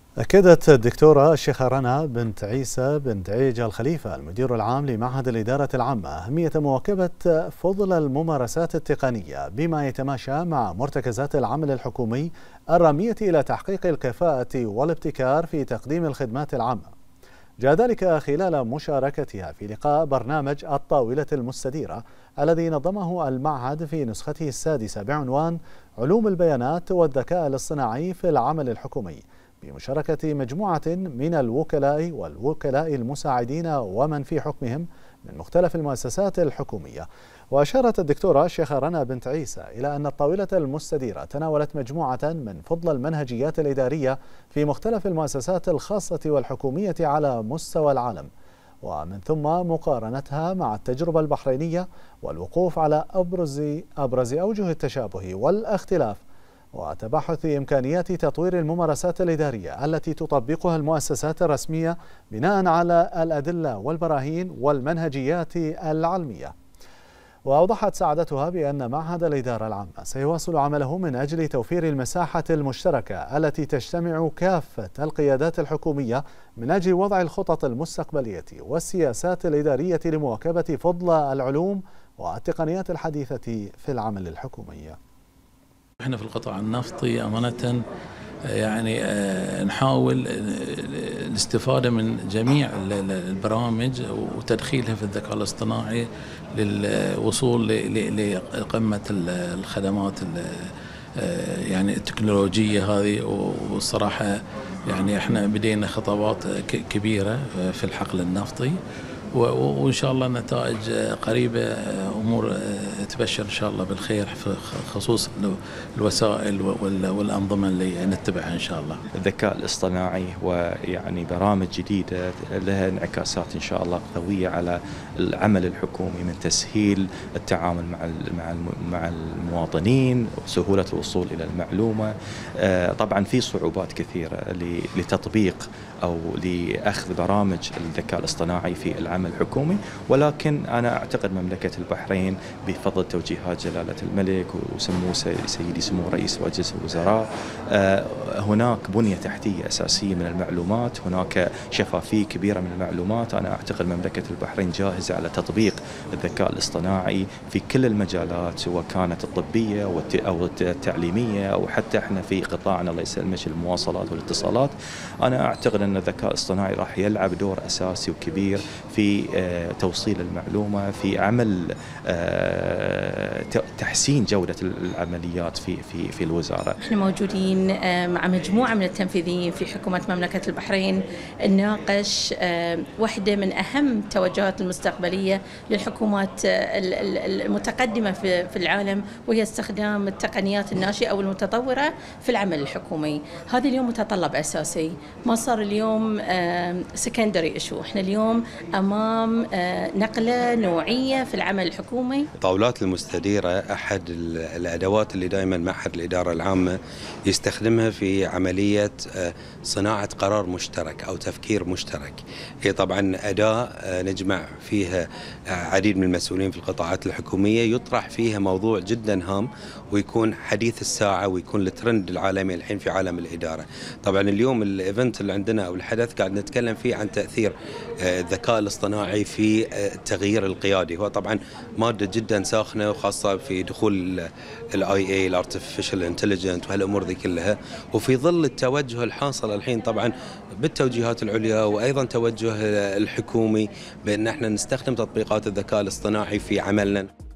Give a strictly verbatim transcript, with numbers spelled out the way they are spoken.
أكدت الدكتورة الشيخة رنا بنت عيسى بنت عيج الخليفة المدير العام لمعهد الإدارة العامة أهمية مواكبة فضل الممارسات التقنية بما يتماشى مع مرتكزات العمل الحكومي الرامية إلى تحقيق الكفاءة والابتكار في تقديم الخدمات العامة. جاء ذلك خلال مشاركتها في لقاء برنامج الطاولة المستديرة الذي نظمه المعهد في نسخته السادسة بعنوان علوم البيانات والذكاء الاصطناعي في العمل الحكومي، بمشاركة مجموعة من الوكلاء والوكلاء المساعدين ومن في حكمهم من مختلف المؤسسات الحكومية. وأشارت الدكتورة الشيخة رنا بنت عيسى إلى أن الطاولة المستديرة تناولت مجموعة من فضل المنهجيات الإدارية في مختلف المؤسسات الخاصة والحكومية على مستوى العالم، ومن ثم مقارنتها مع التجربة البحرينية والوقوف على أبرز أبرز أوجه التشابه والاختلاف، وتبحث إمكانيات تطوير الممارسات الإدارية التي تطبقها المؤسسات الرسمية بناء على الأدلة والبراهين والمنهجيات العلمية. وأوضحت سعادتها بأن معهد الإدارة العامة سيواصل عمله من أجل توفير المساحة المشتركة التي تجتمع كافة القيادات الحكومية من أجل وضع الخطط المستقبلية والسياسات الإدارية لمواكبة فضل العلوم والتقنيات الحديثة في العمل الحكومي. احنا في القطاع النفطي أمانة يعني نحاول الاستفادة من جميع البرامج وتدخيلها في الذكاء الاصطناعي للوصول لقمة الخدمات يعني التكنولوجية هذه. والصراحة يعني احنا بدينا خطوات كبيرة في الحقل النفطي، وإن شاء الله نتائج قريبة، أمور تبشر إن شاء الله بالخير خصوص الوسائل والأنظمة اللي نتبعها إن شاء الله. الذكاء الاصطناعي ويعني برامج جديدة لها انعكاسات إن شاء الله قوية على العمل الحكومي، من تسهيل التعامل مع مع مع المواطنين وسهولة الوصول إلى المعلومة. طبعا في صعوبات كثيرة لتطبيق أو لأخذ برامج الذكاء الاصطناعي في العمل الحكومي، ولكن أنا أعتقد مملكة البحرين بفضل توجيهات جلالة الملك وسمو سيدي سمو رئيس مجلس الوزراء هناك بنية تحتية أساسية من المعلومات، هناك شفافية كبيرة من المعلومات. أنا أعتقد مملكة البحرين جاهزة على تطبيق الذكاء الاصطناعي في كل المجالات، سواء كانت الطبية أو التعليمية أو حتى احنا في قطاعنا الله يسلمك المواصلات والاتصالات. أنا أعتقد أن الذكاء الاصطناعي راح يلعب دور أساسي وكبير في توصيل المعلومة، في عمل تحسين جودة العمليات في في في الوزارة. احنا موجودين مع مجموعة من التنفيذيين في حكومة مملكة البحرين نناقش واحدة من أهم التوجهات المستقبلية للحكومات المتقدمة في العالم، وهي استخدام التقنيات الناشئة أو المتطورة في العمل الحكومي. هذا اليوم متطلب أساسي، ما صار اليوم سكندري إشو، احنا اليوم أمام نقلة نوعية في العمل الحكومي. الطاولات المستديرة أحد الأدوات اللي دائما معهد الإدارة العامة يستخدمها في عملية صناعة قرار مشترك أو تفكير مشترك. هي طبعا أداة نجمع فيها عديد من المسؤولين في القطاعات الحكومية، يطرح فيها موضوع جدا هام ويكون حديث الساعة ويكون الترند العالمي الحين في عالم الإدارة. طبعا اليوم الإيفنت اللي عندنا أو الحدث قاعد نتكلم فيه عن تأثير الذكاء الاصطناعي في التغيير القيادي. هو طبعا مادة جدا ساخنة، وخاصة في دخول الاي اي الارتفيشال انتليجنت وهالامور ذي كلها، وفي ظل التوجه الحاصل الحين طبعا بالتوجيهات العليا وايضا توجه الحكومي بان احنا نستخدم تطبيقات الذكاء الاصطناعي في عملنا.